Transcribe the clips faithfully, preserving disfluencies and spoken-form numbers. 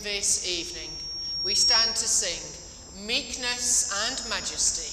this evening, we stand to sing Meekness and Majesty.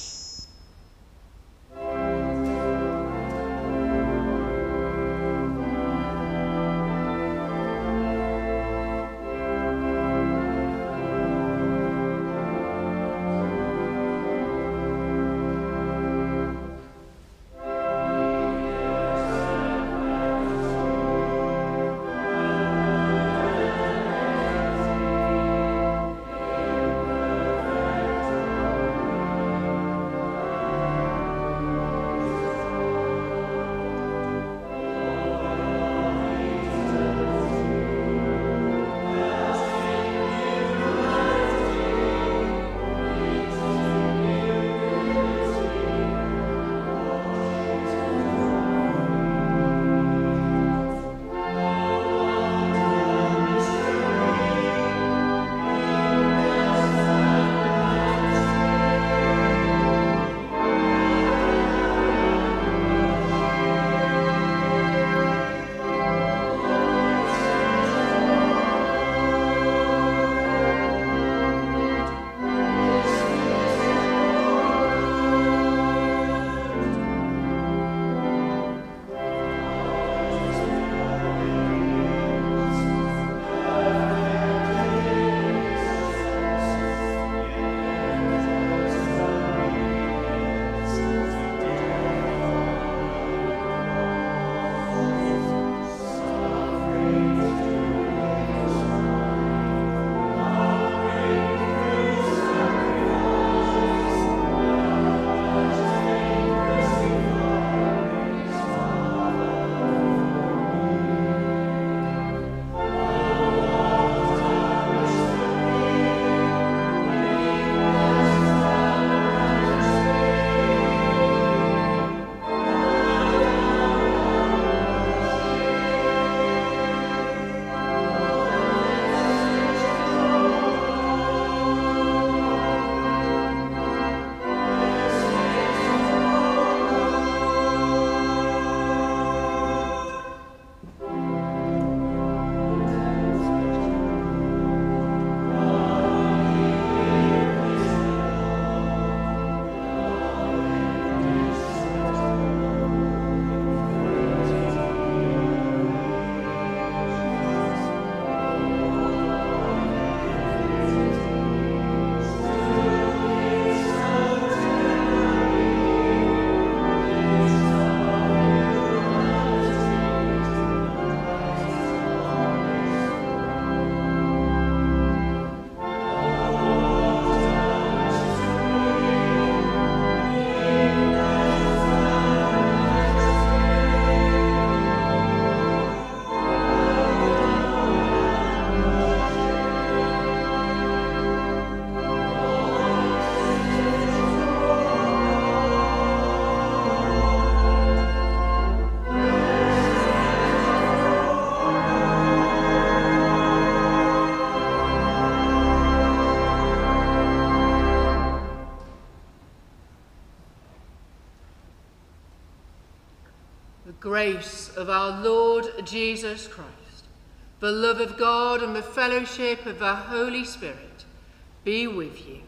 Grace of our Lord Jesus Christ, the love of God and the fellowship of the Holy Spirit be with you.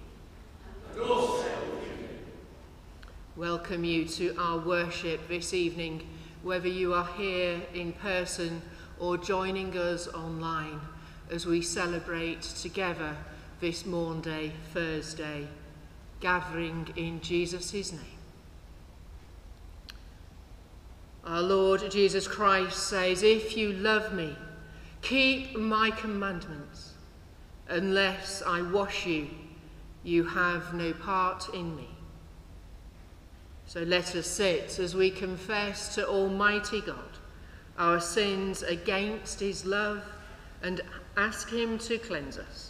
And also with you. Welcome you to our worship this evening, whether you are here in person or joining us online as we celebrate together this Maundy Thursday, gathering in Jesus' name. Our Lord Jesus Christ says, "If you love me, keep my commandments. Unless I wash you, you have no part in me." So let us sit as we confess to Almighty God our sins against his love and ask him to cleanse us.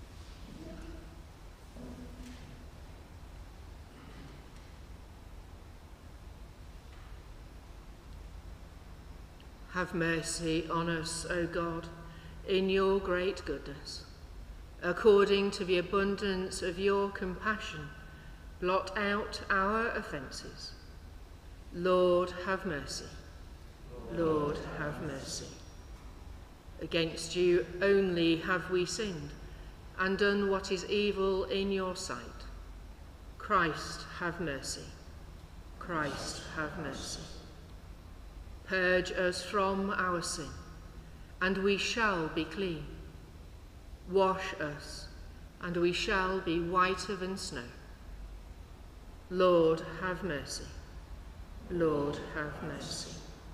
Have mercy on us, O God, in your great goodness. According to the abundance of your compassion, blot out our offences. Lord, have mercy. Lord, have mercy. Against you only have we sinned and done what is evil in your sight. Christ, have mercy. Christ, have mercy. Purge us from our sin, and we shall be clean. Wash us, and we shall be whiter than snow. Lord, have mercy. Lord, have mercy.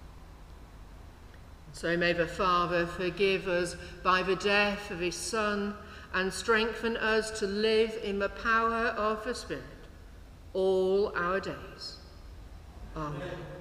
So may the Father forgive us by the death of his Son, and strengthen us to live in the power of the Spirit all our days. Amen.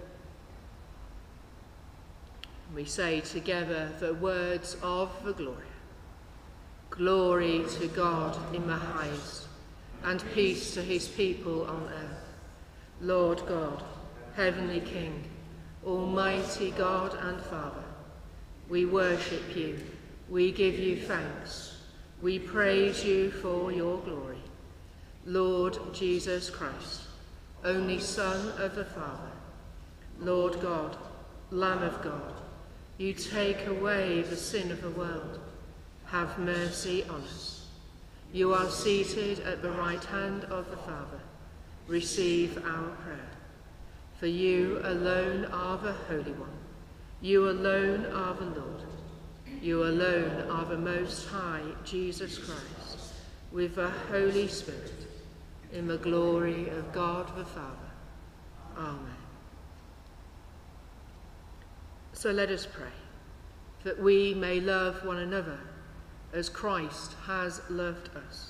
We say together the words of the Gloria. Glory to God in the highest, and peace to his people on earth. Lord God, heavenly King, almighty God and Father, we worship you, we give you thanks, we praise you for your glory. Lord Jesus Christ, only Son of the Father, Lord God, Lamb of God, you take away the sin of the world. Have mercy on us. You are seated at the right hand of the Father. Receive our prayer. For you alone are the Holy One. You alone are the Lord. You alone are the Most High, Jesus Christ, with the Holy Spirit, in the glory of God the Father. Amen. So let us pray, that we may love one another as Christ has loved us.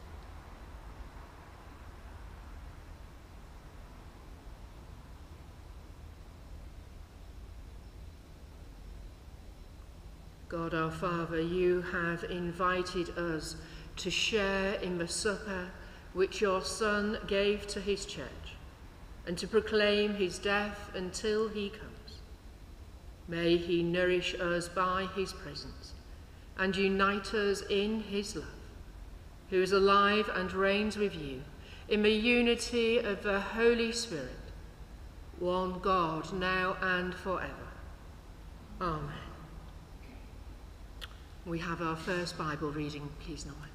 God our Father, you have invited us to share in the supper which your Son gave to his church, and to proclaim his death until he comes. May he nourish us by his presence, and unite us in his love, who is alive and reigns with you in the unity of the Holy Spirit, one God, now and forever. Amen. We have our first Bible reading, please, Noel.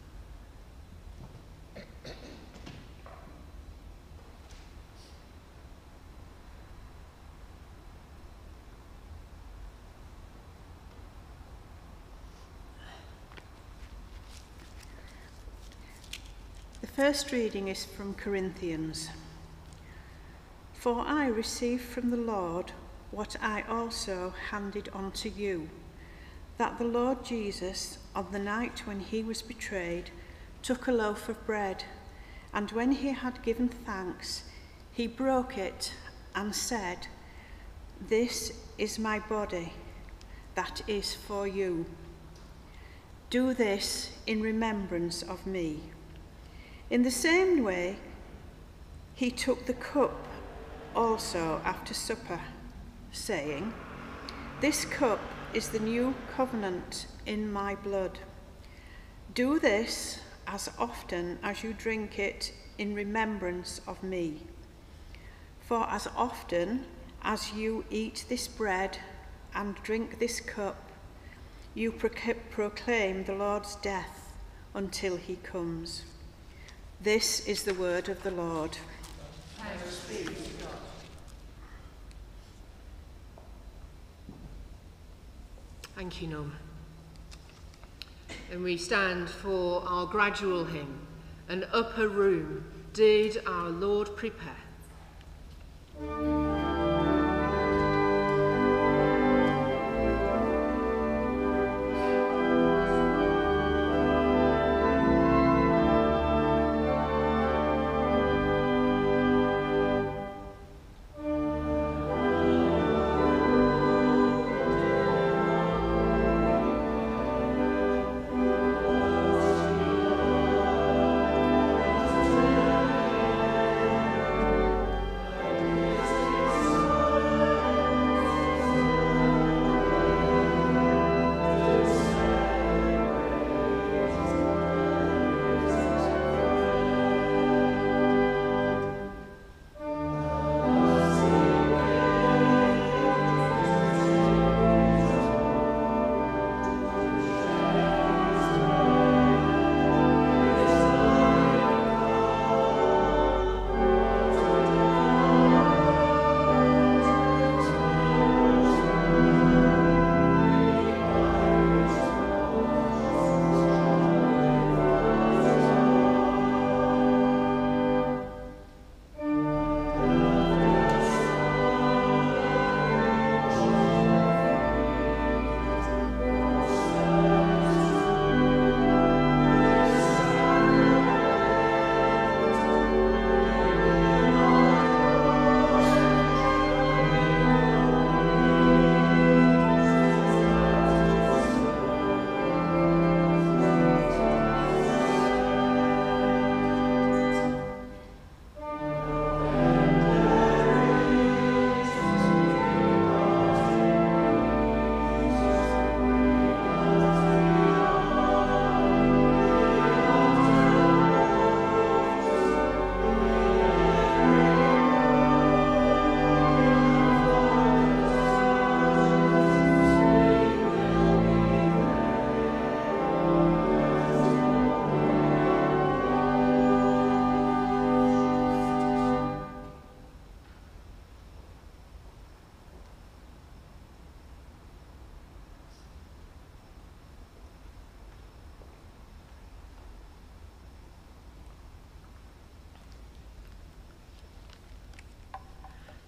The first reading is from Corinthians. For I received from the Lord what I also handed on to you, that the Lord Jesus, on the night when he was betrayed, took a loaf of bread, and when he had given thanks, he broke it and said, "This is my body, that is for you. Do this in remembrance of me." In the same way, he took the cup also after supper, saying, "This cup is the new covenant in my blood. Do this as often as you drink it in remembrance of me. For as often as you eat this bread and drink this cup, you proclaim the Lord's death until he comes." This is the word of the Lord. Thanks be to God. Thank you, Norma. And we stand for our gradual hymn, "An Upper Room Did Our Lord Prepare." Amen.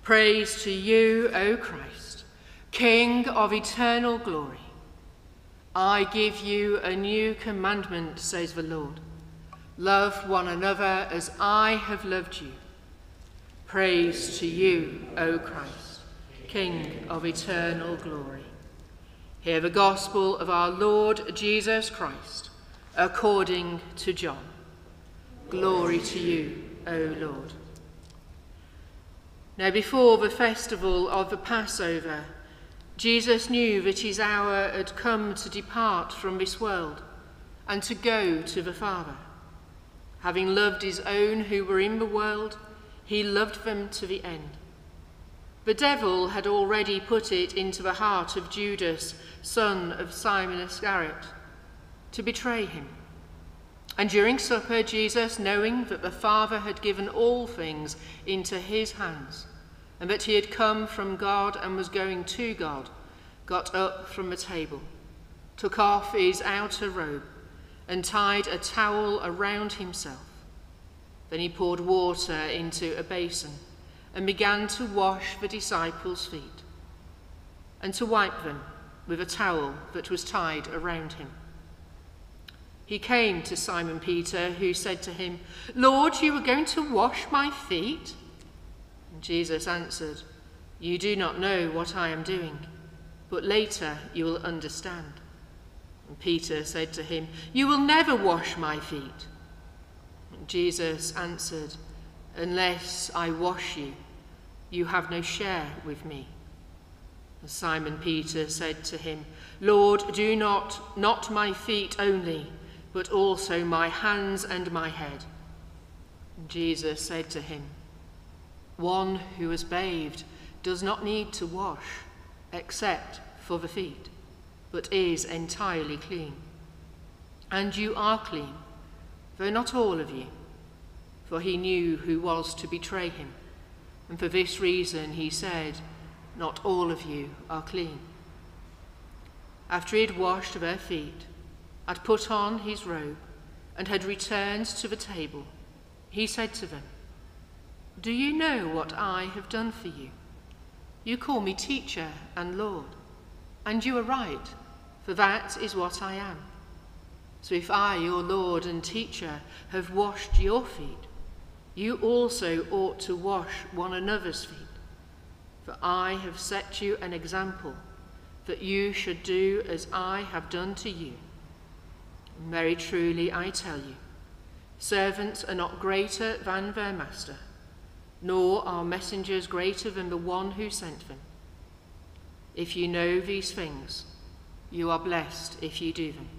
Praise to you, O Christ, King of eternal glory. I give you a new commandment, says the Lord. Love one another as I have loved you. Praise to you, O Christ, King of eternal glory. Hear the gospel of our Lord Jesus Christ, according to John. Glory to you, O Lord. Now, before the festival of the Passover, Jesus knew that his hour had come to depart from this world and to go to the Father. Having loved his own who were in the world, he loved them to the end. The devil had already put it into the heart of Judas, son of Simon Iscariot, to betray him. And during supper, Jesus, knowing that the Father had given all things into his hands, and that he had come from God and was going to God, got up from the table, took off his outer robe, and tied a towel around himself. Then he poured water into a basin and began to wash the disciples' feet, and to wipe them with a towel that was tied around him. He came to Simon Peter, who said to him, "Lord, you are going to wash my feet?" And Jesus answered, "You do not know what I am doing, but later you will understand." And Peter said to him, "You will never wash my feet." And Jesus answered, "Unless I wash you, you have no share with me." And Simon Peter said to him, "Lord, do not, not my feet only, but also my hands and my head." And Jesus said to him, "One who is bathed does not need to wash, except for the feet, but is entirely clean. And you are clean, though not all of you." For he knew who was to betray him, and for this reason he said, "Not all of you are clean." After he had washed their feet, had put on his robe, and had returned to the table, he said to them, "Do you know what I have done for you? You call me teacher and Lord, and you are right, for that is what I am. So if I, your Lord and teacher, have washed your feet, you also ought to wash one another's feet. For I have set you an example, that you should do as I have done to you. Very truly I tell you, servants are not greater than their master, nor are messengers greater than the one who sent them. If you know these things, you are blessed if you do them.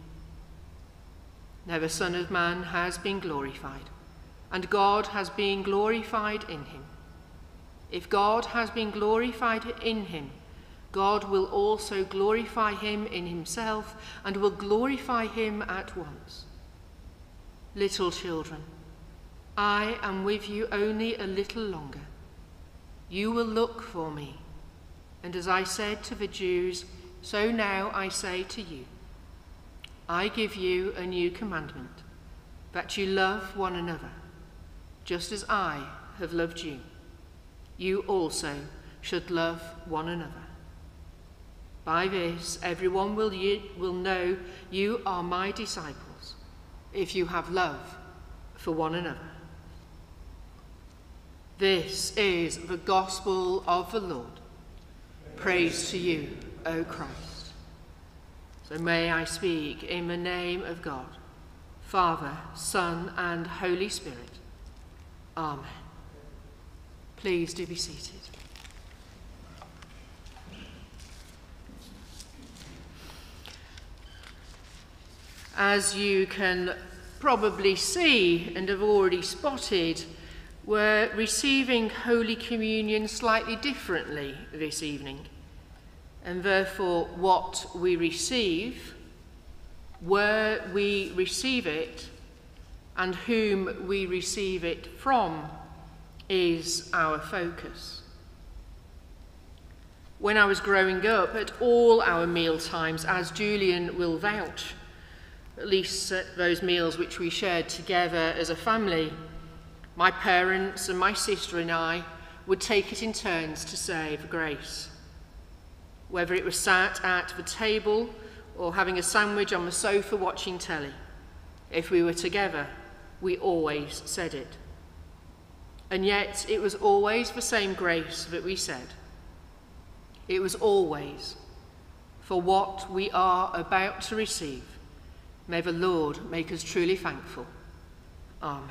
Now the Son of Man has been glorified, and God has been glorified in him. If God has been glorified in him, God will also glorify him in himself, and will glorify him at once. Little children, I am with you only a little longer. You will look for me, and as I said to the Jews, so now I say to you, I give you a new commandment, that you love one another, just as I have loved you. You also should love one another. By this everyone will, ye- will know you are my disciples, if you have love for one another. This is the gospel of the Lord. Praise to you, O Christ. So may I speak in the name of God, Father, Son, and Holy Spirit. Amen. Please do be seated. As you can probably see and have already spotted, we're receiving Holy Communion slightly differently this evening. And therefore, what we receive, where we receive it, and whom we receive it from is our focus. When I was growing up, at all our meal times, as Julian will vouch, at least at those meals which we shared together as a family, my parents and my sister and I would take it in turns to say the grace. Whether it was sat at the table or having a sandwich on the sofa watching telly, if we were together, we always said it. And yet it was always the same grace that we said. It was always, for what we are about to receive, may the Lord make us truly thankful. Amen.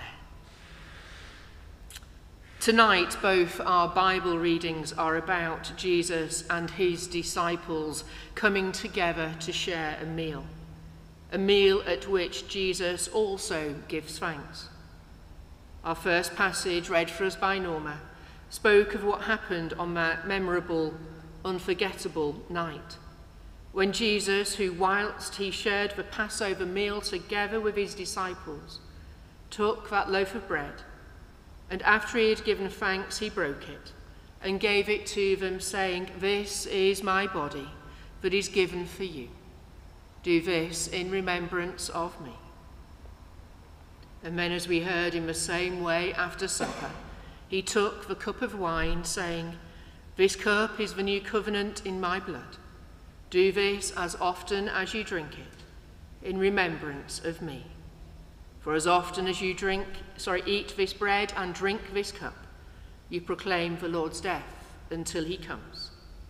Tonight, both our Bible readings are about Jesus and his disciples coming together to share a meal, a meal at which Jesus also gives thanks. Our first passage, read for us by Norma, spoke of what happened on that memorable, unforgettable night, when Jesus, who whilst he shared the Passover meal together with his disciples, took that loaf of bread, and after he had given thanks, he broke it and gave it to them, saying, "This is my body that is given for you. Do this in remembrance of me." And then, as we heard, in the same way after supper, he took the cup of wine, saying, "This cup is the new covenant in my blood. Do this as often as you drink it in remembrance of me. For as often as you drink, sorry, eat this bread and drink this cup, you proclaim the Lord's death until he comes."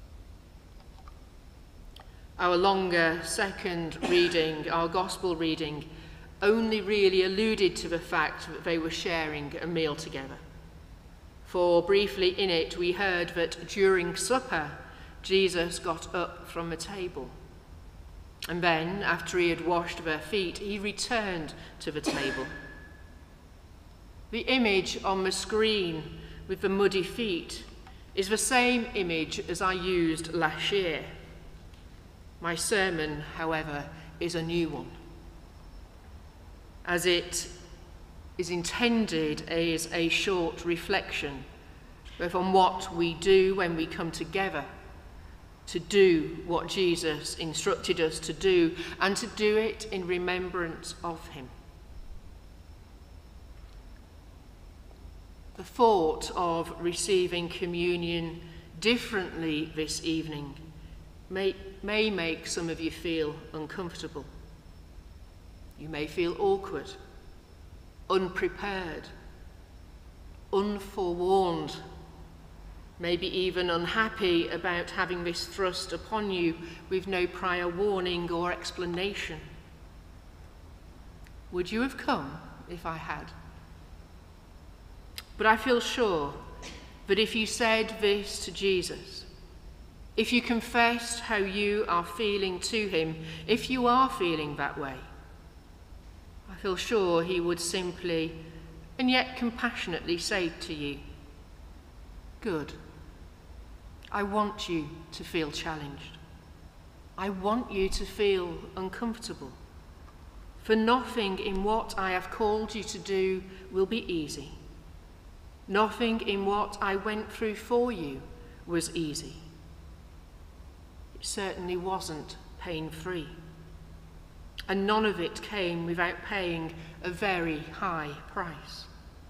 Our longer second reading, our gospel reading, only really alluded to the fact that they were sharing a meal together. For briefly in it, we heard that during supper, Jesus got up from the table. And then, after he had washed their feet, he returned to the table. The image on the screen with the muddy feet is the same image as I used last year. My sermon, however, is a new one, as it is intended as a short reflection both on what we do when we come together to do what Jesus instructed us to do, and to do it in remembrance of him. The thought of receiving communion differently this evening may, may make some of you feel uncomfortable. You may feel awkward, unprepared, unforewarned, maybe even unhappy about having this thrust upon you with no prior warning or explanation. Would you have come if I had? But I feel sure that if you said this to Jesus, if you confessed how you are feeling to him, if you are feeling that way, I feel sure he would simply and yet compassionately say to you, "Good. I want you to feel challenged. I want you to feel uncomfortable. For nothing in what I have called you to do will be easy. Nothing in what I went through for you was easy. It certainly wasn't pain-free. And none of it came without paying a very high price."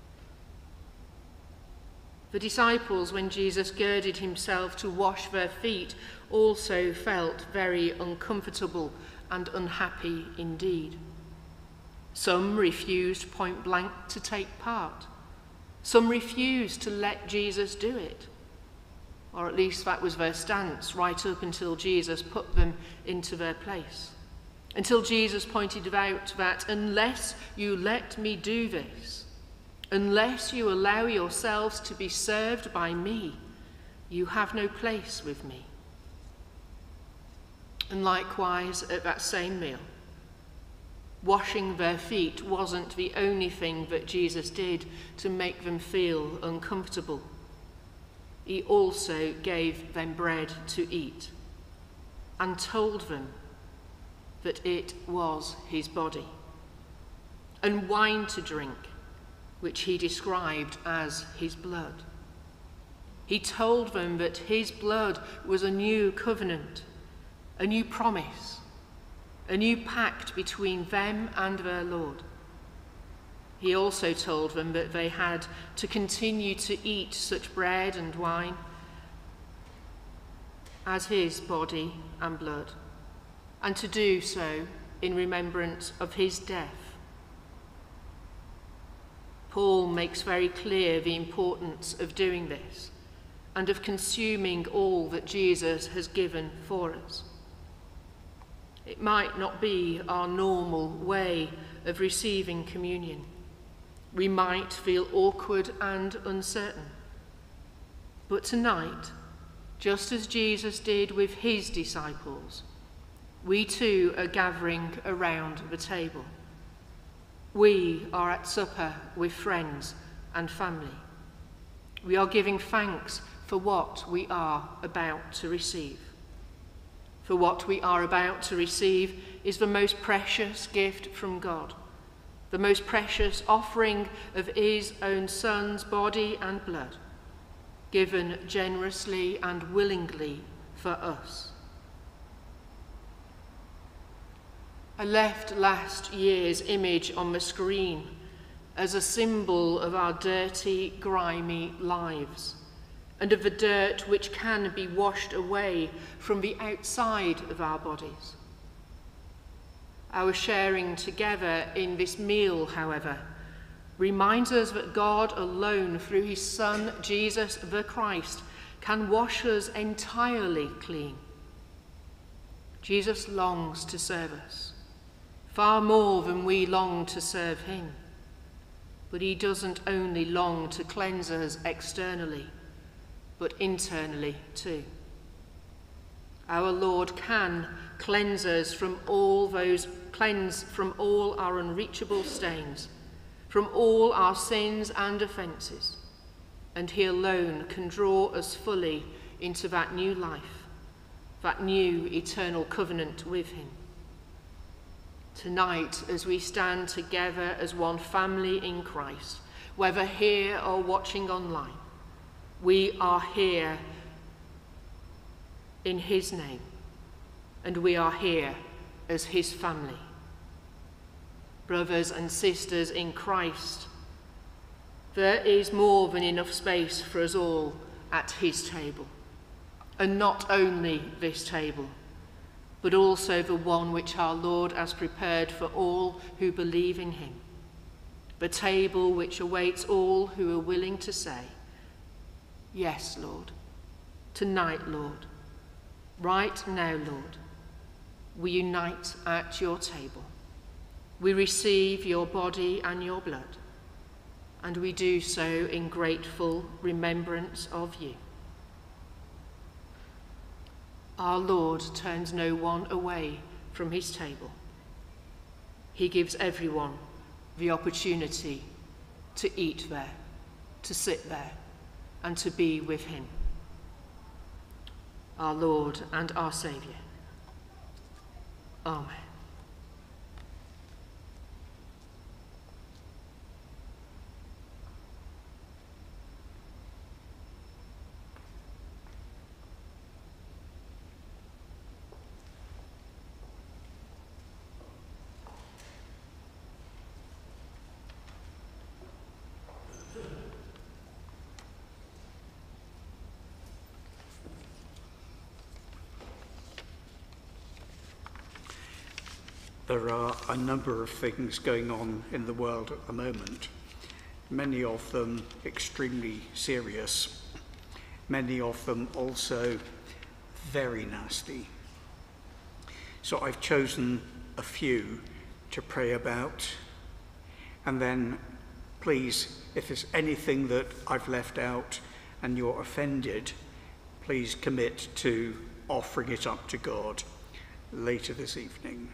The disciples, when Jesus girded himself to wash their feet, also felt very uncomfortable and unhappy indeed. Some refused point blank to take part. Some refused to let Jesus do it. Or at least that was their stance right up until Jesus put them into their place. Until Jesus pointed out that unless you let me do this, unless you allow yourselves to be served by me, you have no place with me. And likewise, at that same meal, washing their feet wasn't the only thing that Jesus did to make them feel uncomfortable. He also gave them bread to eat and told them that it was his body, and wine to drink, which he described as his blood. He told them that his blood was a new covenant, a new promise, a new pact between them and their Lord. He also told them that they had to continue to eat such bread and wine as his body and blood, and to do so in remembrance of his death. Paul makes very clear the importance of doing this and of consuming all that Jesus has given for us. It might not be our normal way of receiving communion. We might feel awkward and uncertain. But tonight, just as Jesus did with his disciples, we too are gathering around the table. We are at supper with friends and family. We are giving thanks for what we are about to receive. For what we are about to receive is the most precious gift from God, the most precious offering of his own Son's body and blood, given generously and willingly for us. I left last year's image on the screen as a symbol of our dirty, grimy lives and of the dirt which can be washed away from the outside of our bodies. Our sharing together in this meal, however, reminds us that God alone, through his Son, Jesus the Christ, can wash us entirely clean. Jesus longs to serve us, far more than we long to serve him. But he doesn't only long to cleanse us externally, but internally too. Our Lord can cleanse us from all those, cleanse from all our unreachable stains, from all our sins and offences, and he alone can draw us fully into that new life, that new eternal covenant with him. Tonight, as we stand together as one family in Christ, whether here or watching online, we are here in his name, and we are here as his family. Brothers and sisters in Christ, there is more than enough space for us all at his table, and not only this table, but also the one which our Lord has prepared for all who believe in him, the table which awaits all who are willing to say, "Yes, Lord, tonight, Lord, right now, Lord, we unite at your table. We receive your body and your blood, and we do so in grateful remembrance of you." Our Lord turns no one away from his table. He gives everyone the opportunity to eat there, to sit there, and to be with him. Our Lord and our Saviour. Amen. There are a number of things going on in the world at the moment, many of them extremely serious, many of them also very nasty. So I've chosen a few to pray about, and then please, if there's anything that I've left out and you're offended, please commit to offering it up to God later this evening.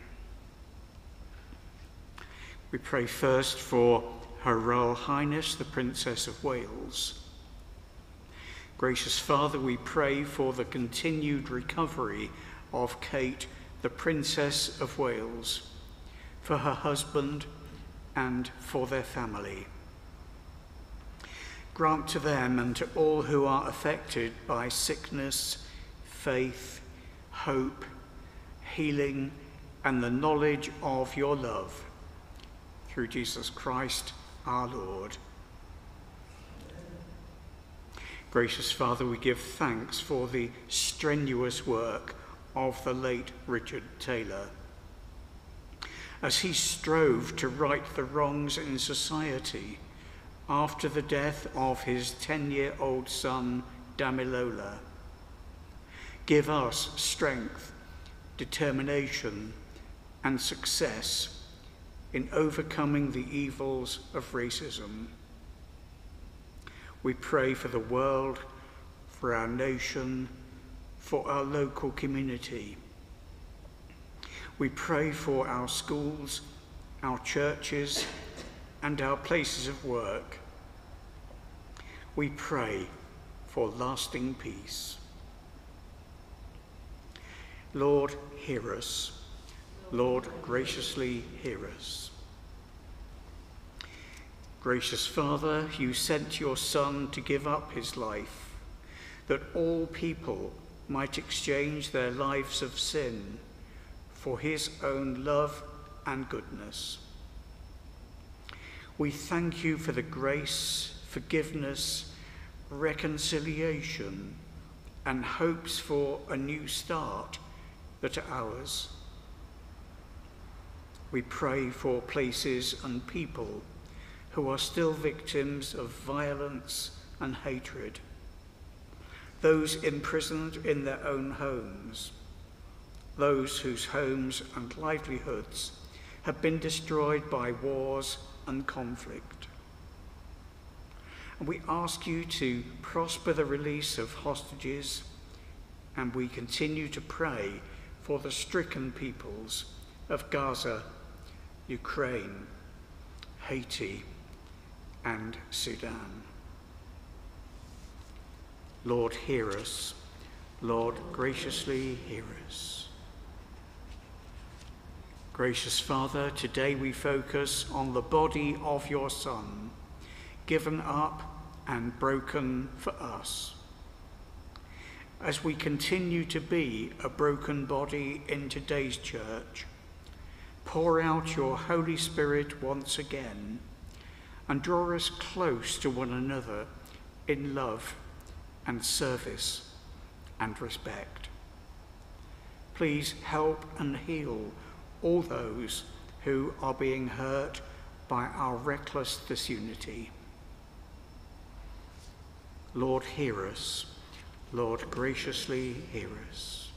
We pray first for Her Royal Highness, the Princess of Wales. Gracious Father, we pray for the continued recovery of Kate, the Princess of Wales, for her husband and for their family. Grant to them and to all who are affected by sickness, faith, hope, healing, and the knowledge of your love. Through Jesus Christ, our Lord. Gracious Father, we give thanks for the strenuous work of the late Richard Taylor. As he strove to right the wrongs in society after the death of his ten-year-old son, Damilola. Give us strength, determination, and success in overcoming the evils of racism. We pray for the world, for our nation, for our local community. We pray for our schools, our churches, and our places of work. We pray for lasting peace. Lord, hear us. Lord, graciously hear us. Gracious Father, you sent your Son to give up his life, that all people might exchange their lives of sin for his own love and goodness. We thank you for the grace, forgiveness, reconciliation, and hopes for a new start that are ours. We pray for places and people who are still victims of violence and hatred, those imprisoned in their own homes, those whose homes and livelihoods have been destroyed by wars and conflict. And we ask you to prosper the release of hostages, and we continue to pray for the stricken peoples of Gaza, Ukraine, Haiti, and Sudan. Lord, hear us. Lord, graciously hear us. Gracious Father, today we focus on the body of your Son, given up and broken for us. As we continue to be a broken body in today's church, pour out your Holy Spirit once again and draw us close to one another in love and service and respect. Please help and heal all those who are being hurt by our reckless disunity. Lord, hear us. Lord, graciously hear us.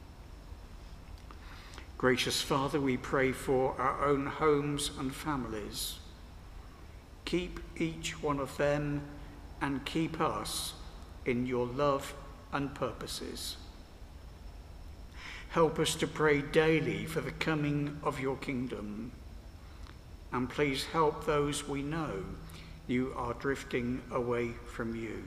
Gracious Father, we pray for our own homes and families. Keep each one of them and keep us in your love and purposes. Help us to pray daily for the coming of your kingdom. And please help those we know you are drifting away from you.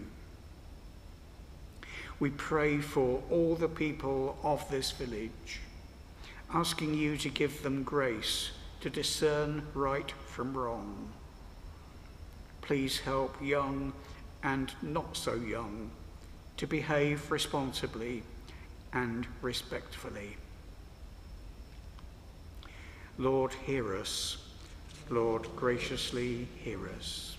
We pray for all the people of this village, asking you to give them grace to discern right from wrong. Please help young and not so young to behave responsibly and respectfully. Lord, hear us. Lord, graciously hear us.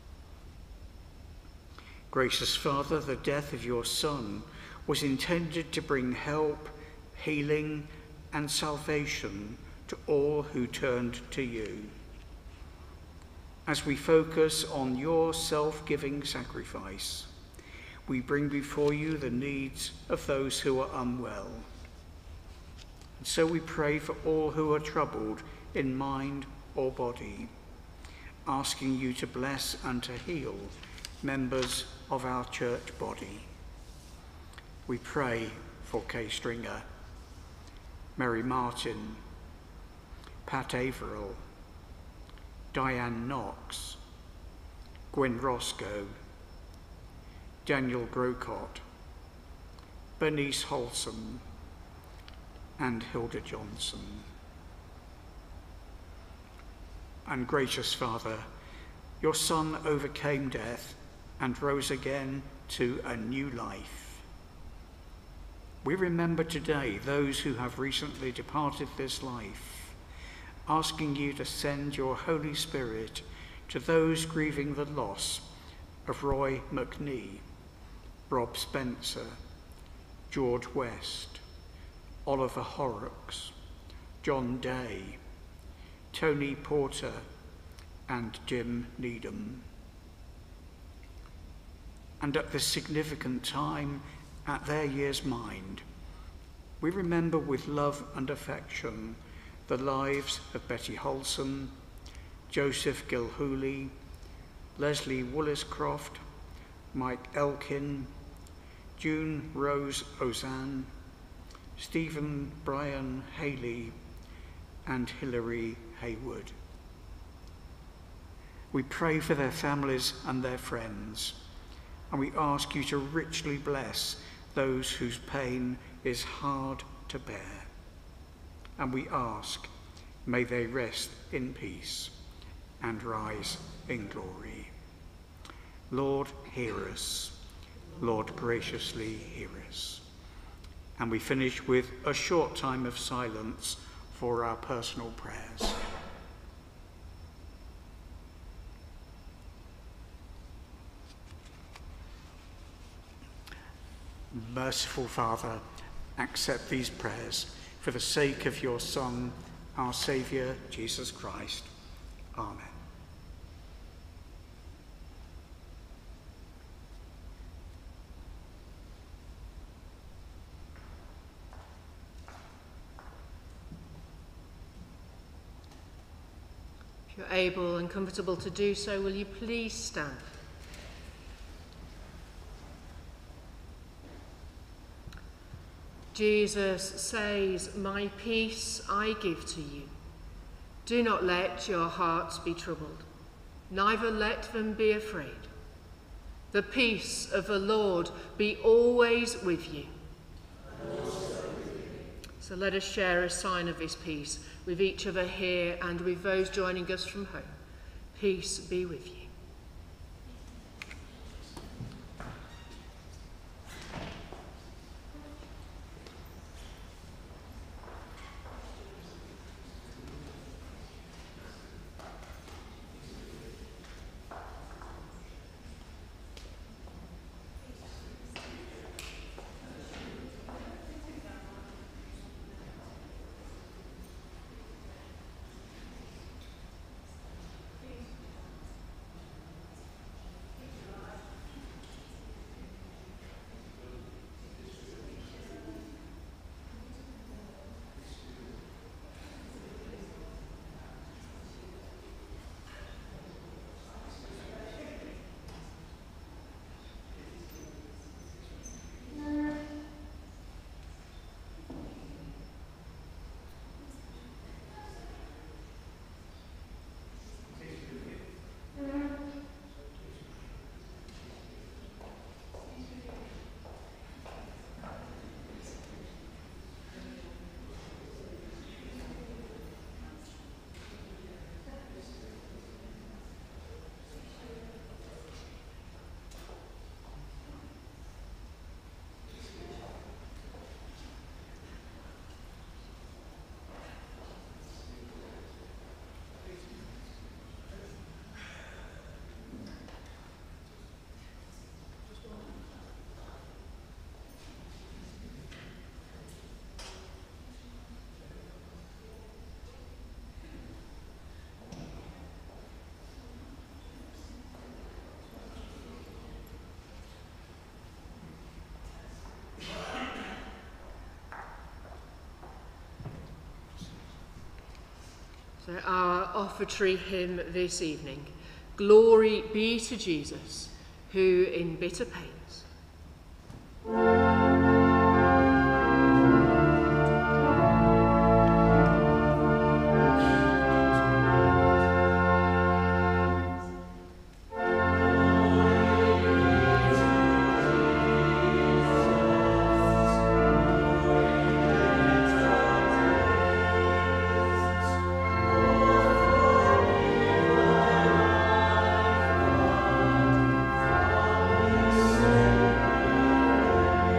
Gracious Father, the death of your Son was intended to bring help, healing, and salvation to all who turned to you. As we focus on your self-giving sacrifice, we bring before you the needs of those who are unwell. And so we pray for all who are troubled in mind or body, asking you to bless and to heal members of our church body. We pray for Kay Stringer, Mary Martin, Pat Averill, Diane Knox, Gwen Roscoe, Daniel Grocott, Bernice Holsom, and Hilda Johnson. And gracious Father, your Son overcame death and rose again to a new life. We remember today those who have recently departed this life, asking you to send your Holy Spirit to those grieving the loss of Roy McNee, Rob Spencer, George West, Oliver Horrocks, John Day, Tony Porter, and Jim Needham. And at this significant time at their year's mind, we remember with love and affection the lives of Betty Holson, Joseph Gilhooly, Leslie Woolliscroft, Mike Elkin, June Rose Ozanne, Stephen Brian Haley, and Hilary Haywood. We pray for their families and their friends, and we ask you to richly bless those whose pain is hard to bear. And we ask, may they rest in peace and rise in glory. Lord, hear us. Lord, graciously hear us. And we finish with a short time of silence for our personal prayers. Merciful Father, accept these prayers for the sake of your Son, our Saviour, Jesus Christ. Amen. If you're able and comfortable to do so, will you please stand? Jesus says, "My peace I give to you. Do not let your hearts be troubled, neither let them be afraid. The peace of the Lord be always with you." So let us share a sign of this peace with each other here and with those joining us from home. Peace be with you. So our offertory hymn this evening, "Glory be to Jesus, who in bitter pains." Amen.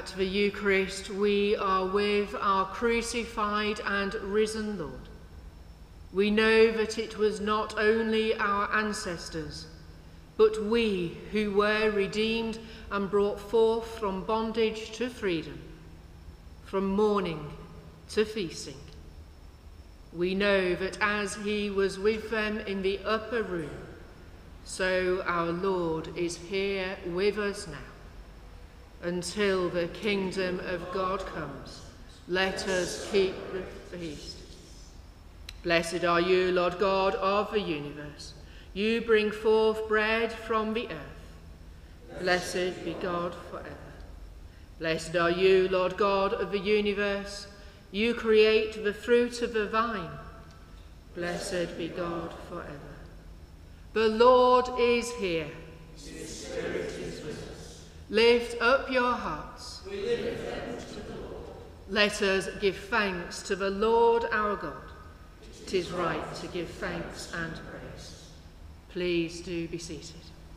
At the Eucharist, we are with our crucified and risen Lord. We know that it was not only our ancestors, but we who were redeemed and brought forth from bondage to freedom, from mourning to feasting. We know that as he was with them in the upper room, so our Lord is here with us now. Until the kingdom of God comes, let us keep the feast. Blessed are you, Lord God of the universe. You bring forth bread from the earth. Blessed be God forever. Blessed are you, Lord God of the universe. You create the fruit of the vine. Blessed be God forever. The Lord is here. His Spirit is with us. Lift up your hearts. We lift them to the Lord. Let us give thanks to the Lord our God. It is right to give thanks and praise. Please do be seated.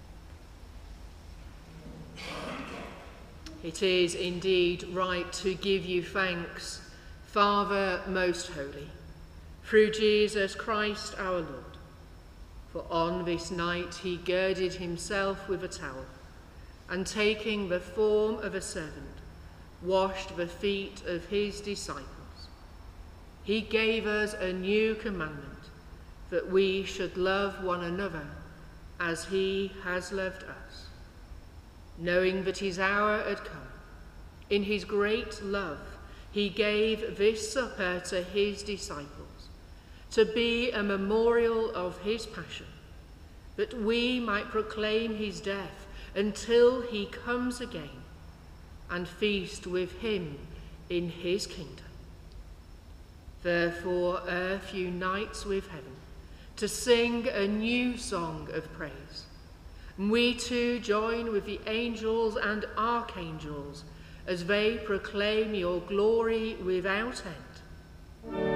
It is indeed right to give you thanks, Father most holy, through Jesus Christ our Lord. For on this night he girded himself with a towel, and taking the form of a servant, washed the feet of his disciples. He gave us a new commandment, that we should love one another as he has loved us. Knowing that his hour had come, in his great love, he gave this supper to his disciples, to be a memorial of his passion, that we might proclaim his death until he comes again, and feast with him in his kingdom. Therefore earth unites with heaven to sing a new song of praise. And we too join with the angels and archangels as they proclaim your glory without end.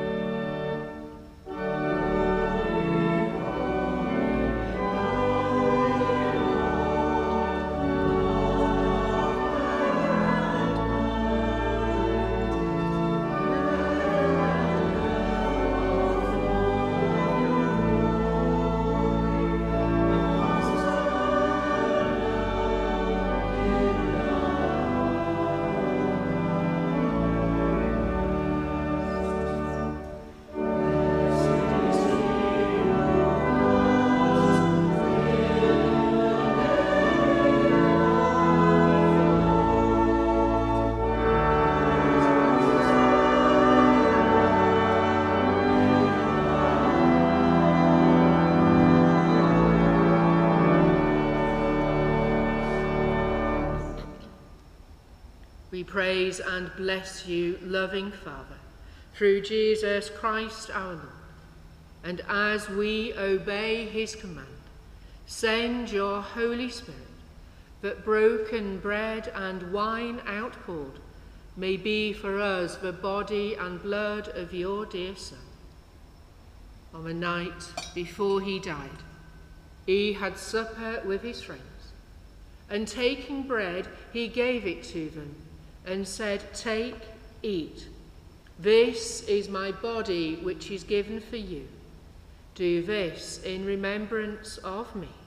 We praise and bless you, loving Father, through Jesus Christ our Lord. And as we obey his command, send your Holy Spirit, that broken bread and wine outpoured may be for us the body and blood of your dear Son. On the night before he died, he had supper with his friends, and taking bread, he gave it to them, and said, "Take, eat. This is my body which is given for you. Do this in remembrance of me."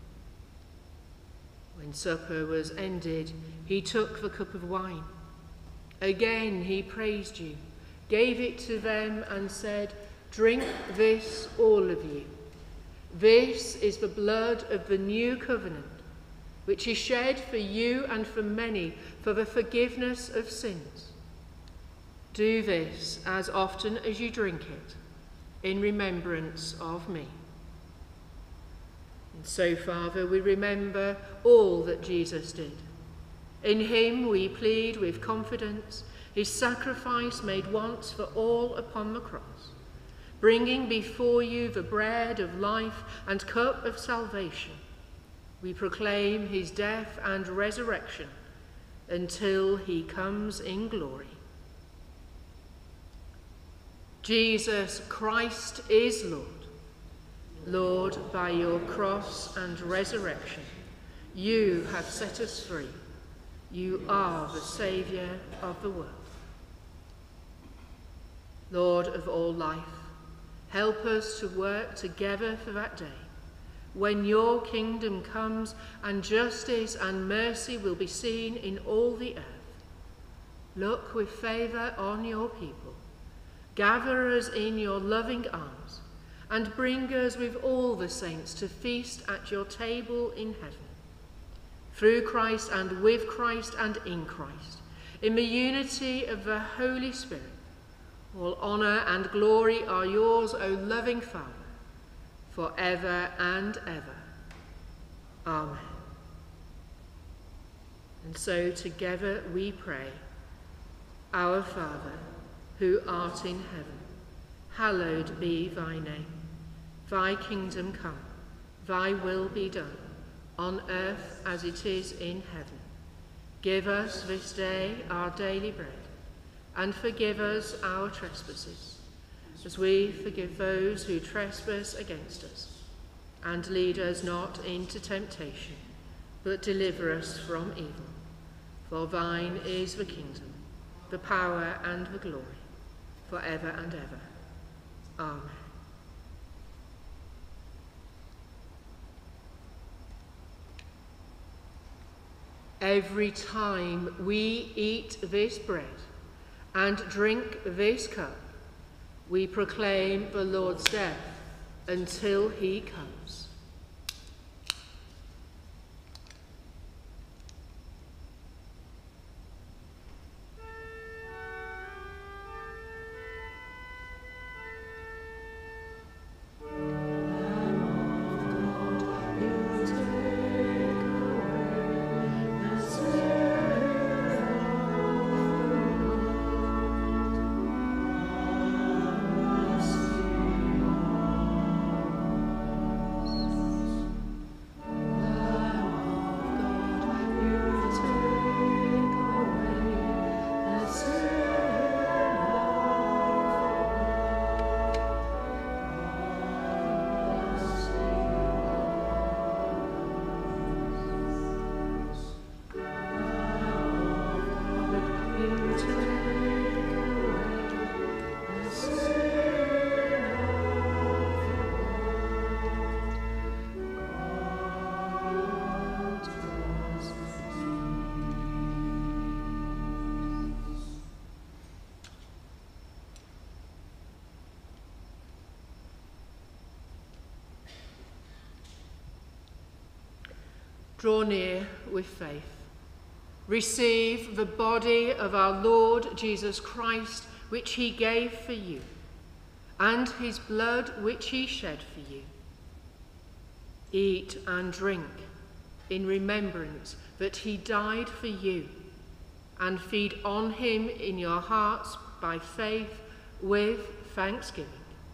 When supper was ended, he took the cup of wine. Again he praised you, gave it to them, and said, "Drink this, all of you. This is the blood of the new covenant, which is shed for you and for many for the forgiveness of sins. Do this as often as you drink it, in remembrance of me." And so, Father, we remember all that Jesus did. In him we plead with confidence his sacrifice made once for all upon the cross, bringing before you the bread of life and cup of salvation. We proclaim his death and resurrection until he comes in glory. Jesus Christ is Lord. Lord, by your cross and resurrection, you have set us free. You are the Saviour of the world. Lord of all life, help us to work together for that day, when your kingdom comes and justice and mercy will be seen in all the earth. Look with favour on your people, gather us in your loving arms, and bring us with all the saints to feast at your table in heaven. Through Christ and with Christ and in Christ, in the unity of the Holy Spirit, all honour and glory are yours, O loving Father, for ever and ever. Amen. And so together we pray, Our Father, who art in heaven, hallowed be thy name. Thy kingdom come, thy will be done, on earth as it is in heaven. Give us this day our daily bread, and forgive us our trespasses, as we forgive those who trespass against us. And lead us not into temptation, but deliver us from evil. For thine is the kingdom, the power and the glory, for ever and ever. Amen. Every time we eat this bread and drink this cup, we proclaim the Lord's death until he comes. Draw near with faith. Receive the body of our Lord Jesus Christ, which he gave for you, and his blood which he shed for you. Eat and drink in remembrance that he died for you, and feed on him in your hearts by faith with thanksgiving.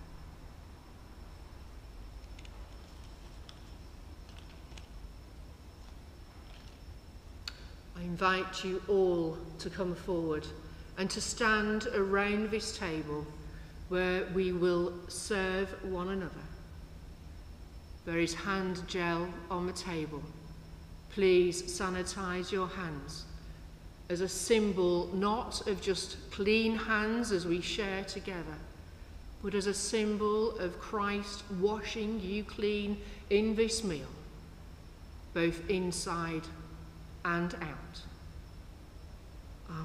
I invite you all to come forward and to stand around this table where we will serve one another. There is hand gel on the table. Please sanitize your hands as a symbol not of just clean hands as we share together, but as a symbol of Christ washing you clean in this meal, both inside and out. Amen.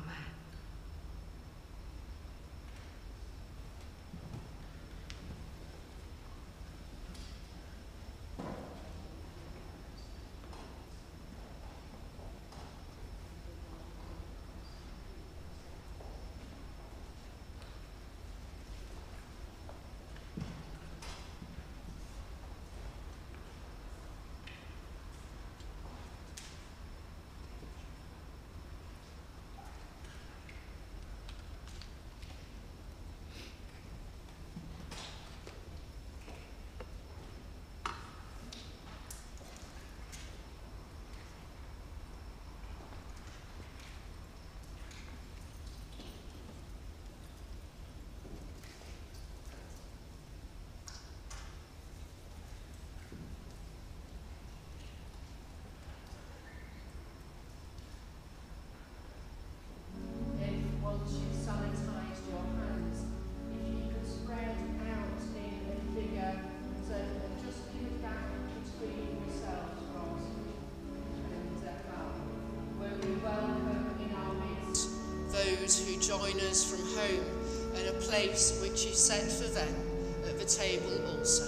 join us from home and a place which is set for them at the table also.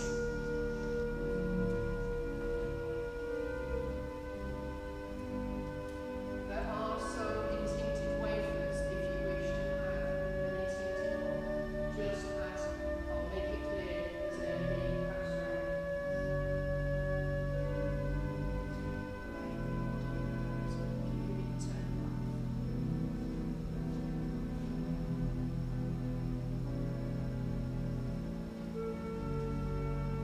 There are some instinctive wafers if you wish to have an instinctive one, just as I'll make it clear as they're being passed around.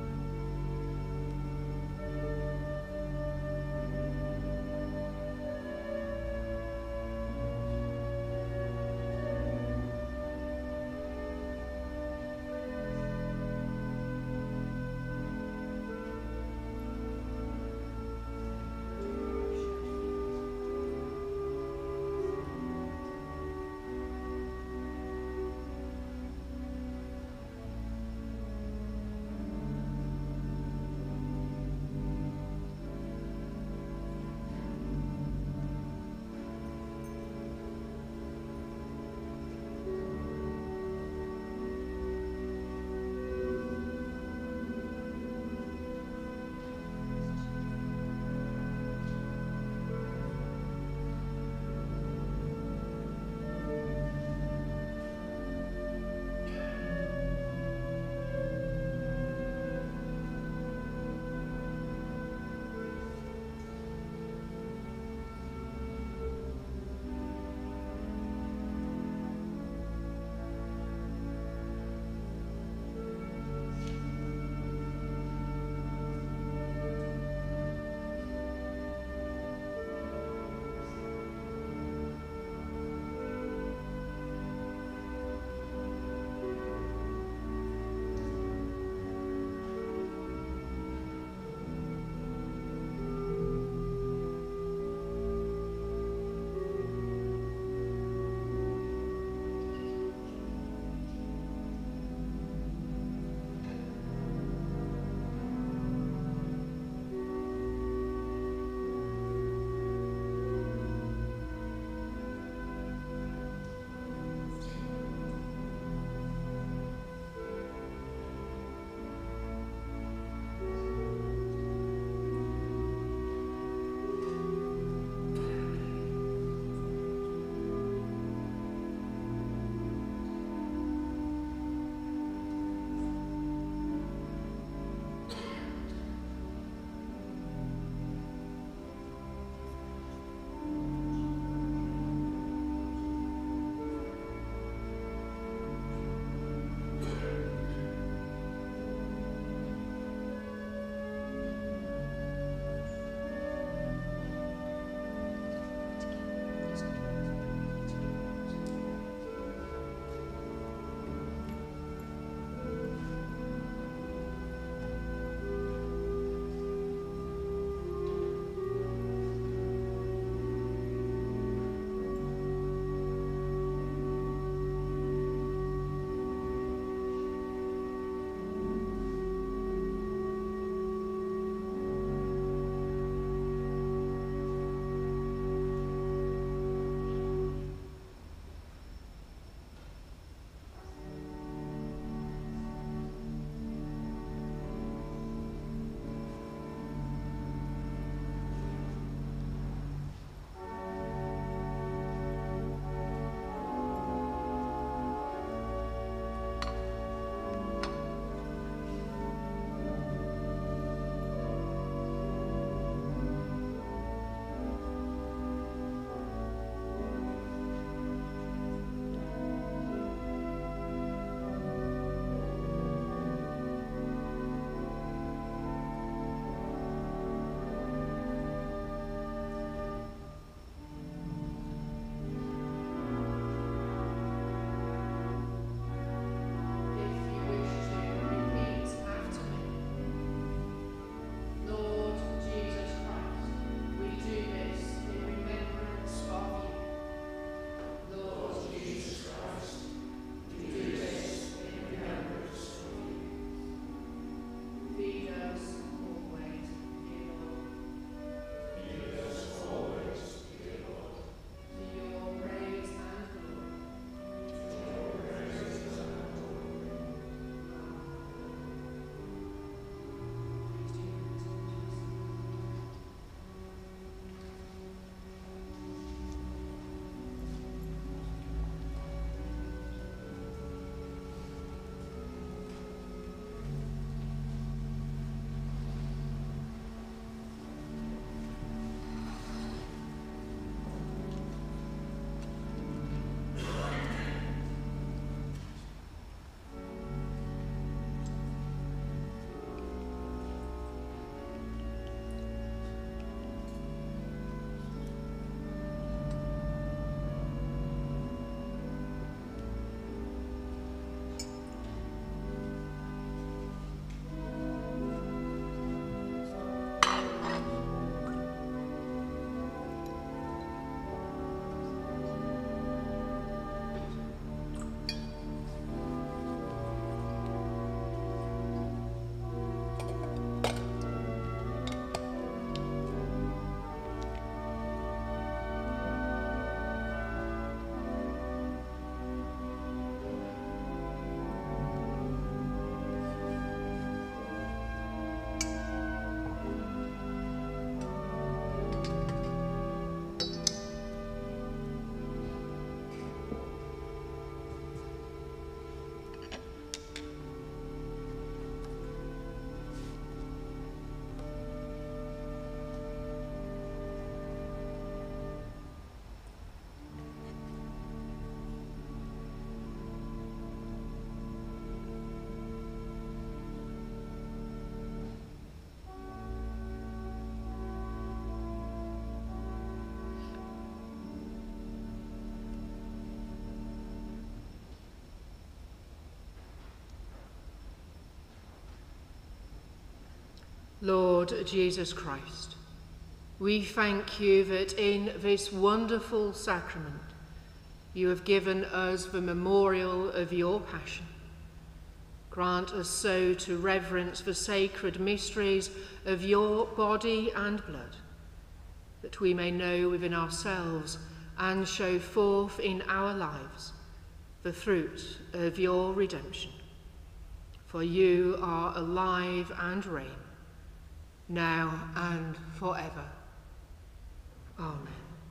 Lord Jesus Christ, we thank you that in this wonderful sacrament you have given us the memorial of your passion. Grant us so to reverence the sacred mysteries of your body and blood, that we may know within ourselves and show forth in our lives the fruit of your redemption. For you are alive and reign, now and forever. Amen.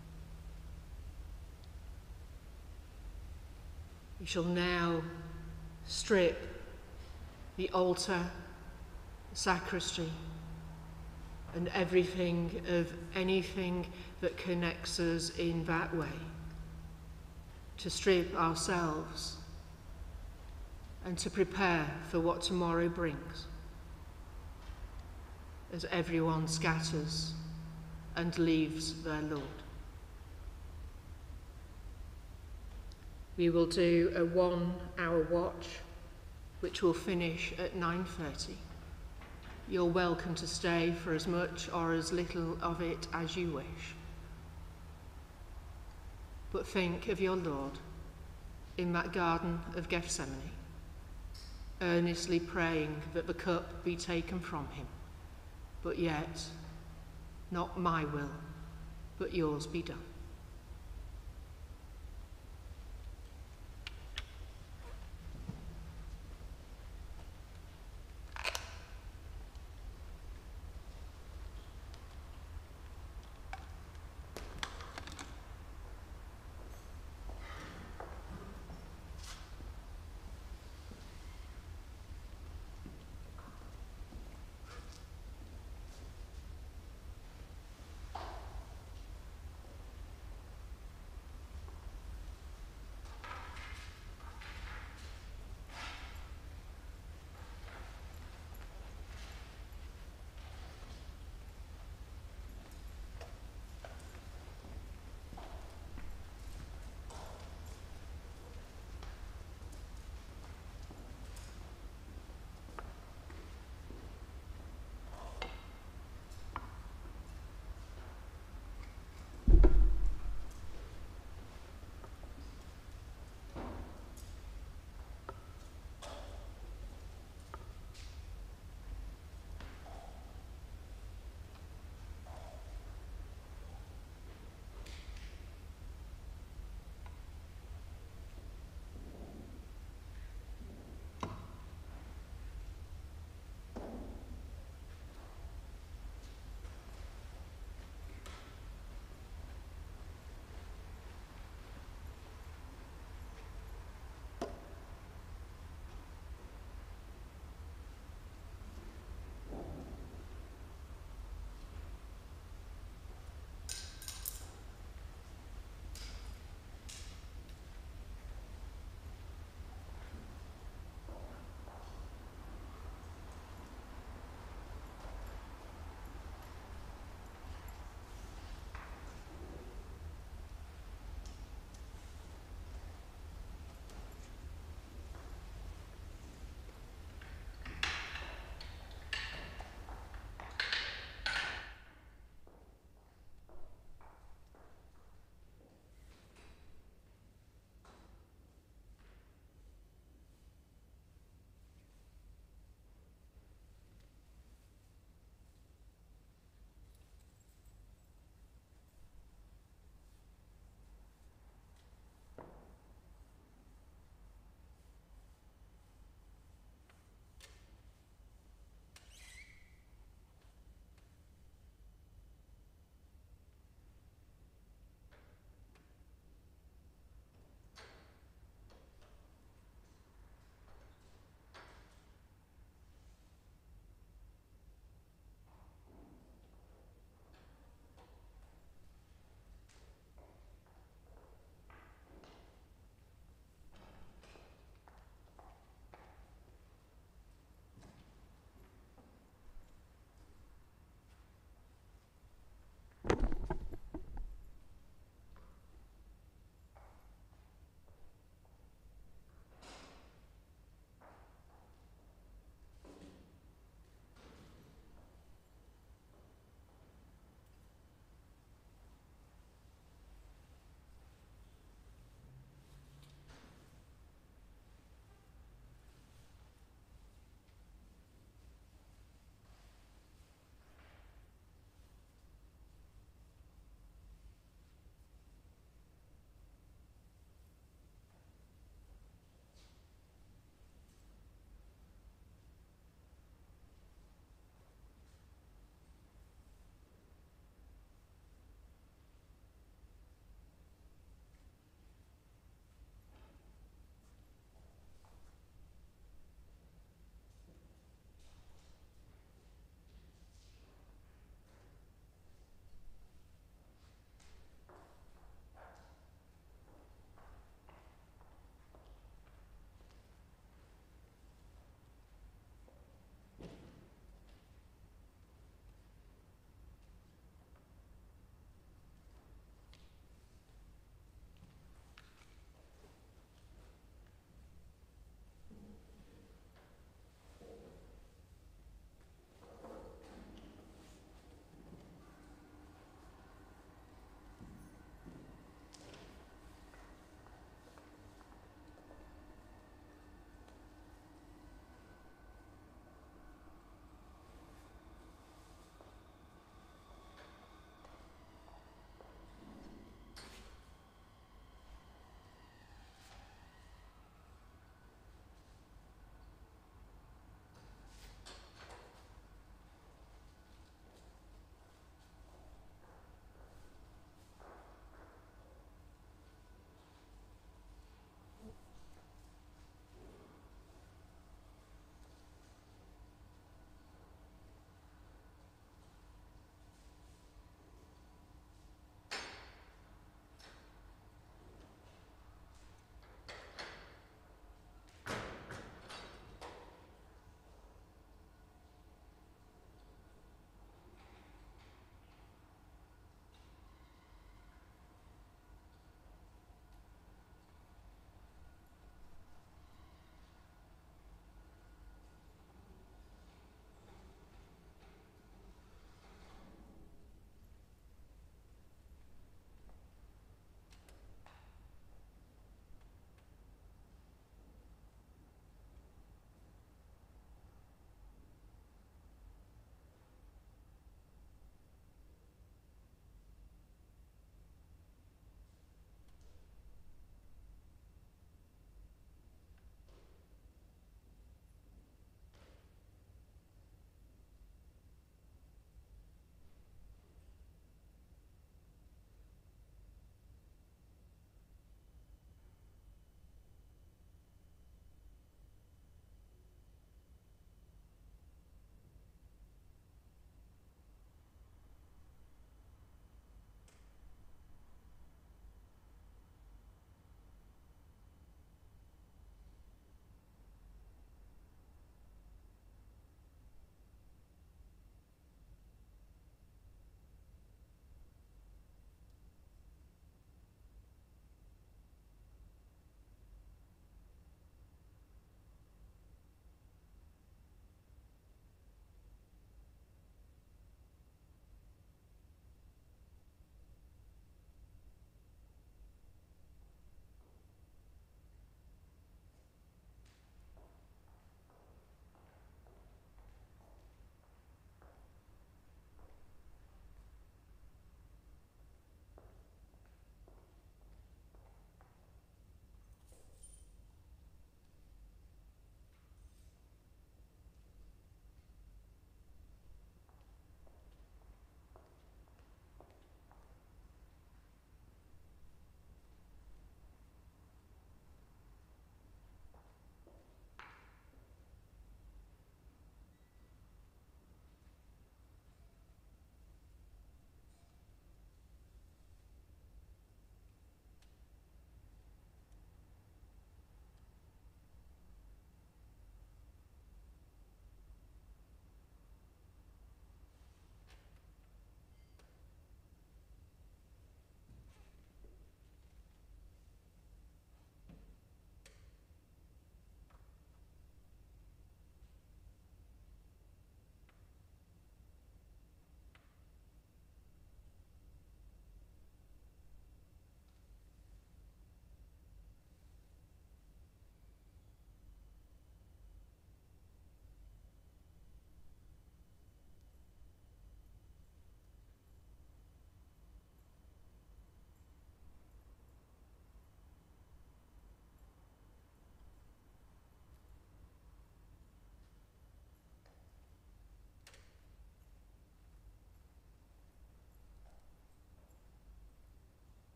We shall now strip the altar, the sacristy, and everything of anything that connects us in that way, to strip ourselves and to prepare for what tomorrow brings, as everyone scatters and leaves their Lord. We will do a one-hour watch, which will finish at nine thirty. You're welcome to stay for as much or as little of it as you wish. But think of your Lord in that Garden of Gethsemane, earnestly praying that the cup be taken from him, but yet not my will, but yours be done.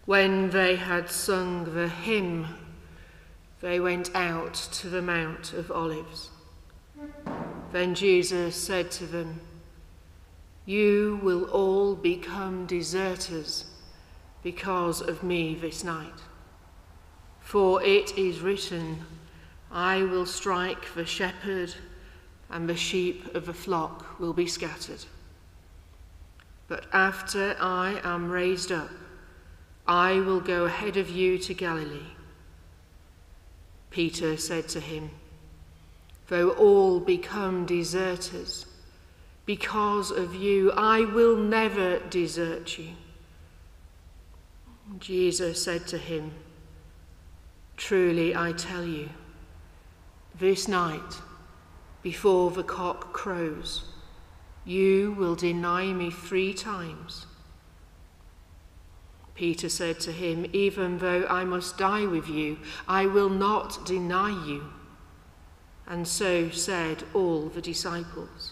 When they had sung the hymn, they went out to the Mount of Olives. Then Jesus said to them, "You will all become deserters because of me this night. For it is written, I will strike the shepherd, and the sheep of the flock will be scattered. But after I am raised up, I will go ahead of you to Galilee." Peter said to him, "Though all become deserters, because of you, I will never desert you." Jesus said to him, "Truly I tell you, this night, before the cock crows, you will deny me three times." Peter said to him, "Even though I must die with you, I will not deny you." And so said all the disciples.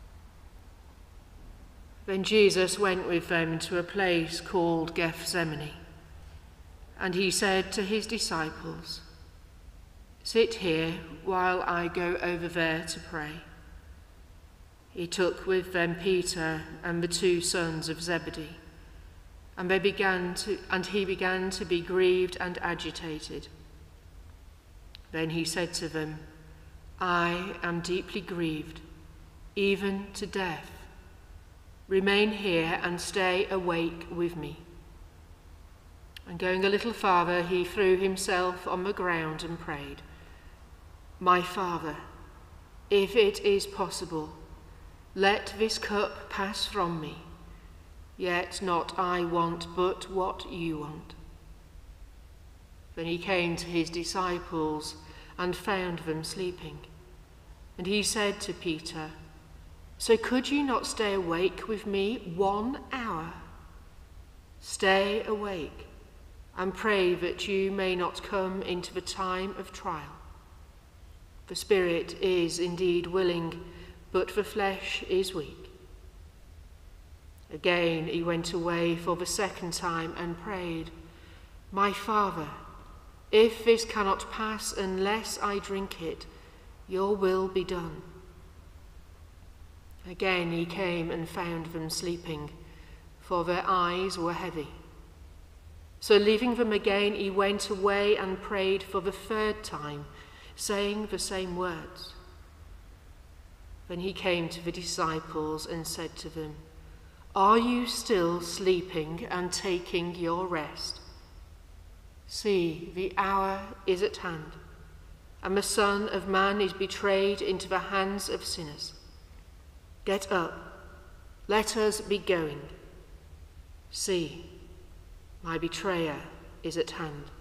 Then Jesus went with them to a place called Gethsemane, and he said to his disciples, "Sit here while I go over there to pray." He took with them Peter and the two sons of Zebedee, and they began to, and he began to be grieved and agitated. Then he said to them, "I am deeply grieved, even to death. Remain here and stay awake with me." And going a little farther, he threw himself on the ground and prayed, "My Father, if it is possible, let this cup pass from me. Yet not I want, but what you want." Then he came to his disciples and found them sleeping. And he said to Peter, "So could you not stay awake with me one hour? Stay awake and pray that you may not come into the time of trial. The spirit is indeed willing, but the flesh is weak." Again he went away for the second time and prayed, "My Father, if this cannot pass unless I drink it, your will be done." Again he came and found them sleeping, for their eyes were heavy. So leaving them again, he went away and prayed for the third time, saying the same words. Then he came to the disciples and said to them, "Are you still sleeping and taking your rest? See, the hour is at hand, and the Son of Man is betrayed into the hands of sinners. Get up, let us be going. See, my betrayer is at hand."